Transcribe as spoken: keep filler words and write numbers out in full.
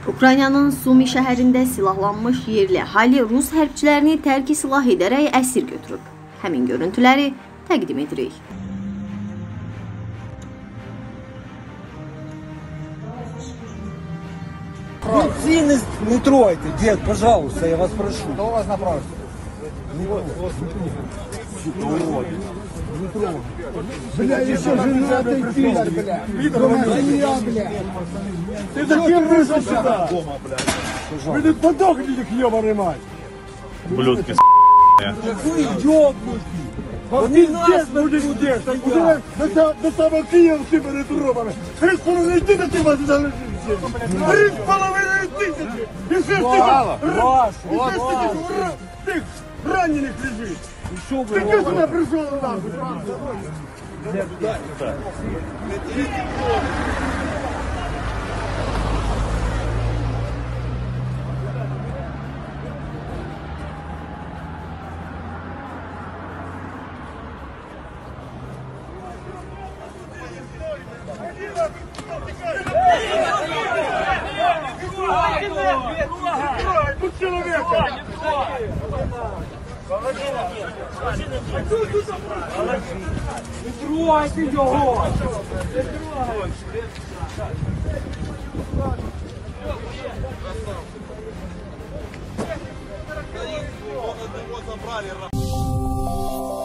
Ukraynanın Sumi şəhərində silahlanmış yerli əhali Rus hərbçilərini tərki silah edərək əsir götürüb. Həmin görüntüləri təqdim edirik. Бензин не тройте, дед, пожалуйста, я вас прошу. Кто вас направит? Не тройте. Бля, еще женатый пидор, бля. Семья, бля. Ты зачем вышел сюда? Вы тут подохните, к ебаной мать. Блюдки, Какой ёбнутый. Вот ты здесь будешь здесь. До самого Киева ты перед робами. Три с половиной тысячи ты вас залежишь. Три с половиной тысячи. И шесть тысяч раненых лежит. Ты где сюда пришел, нахуй? Не тройте його! Не тройте!